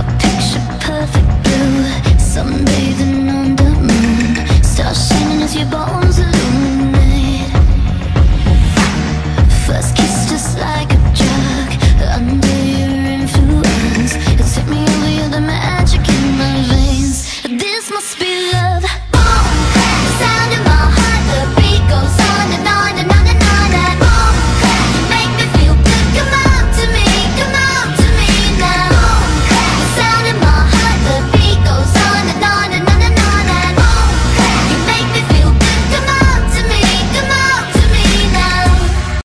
A picture perfect blue, sunbathing on the moon. Stars shining as you're born.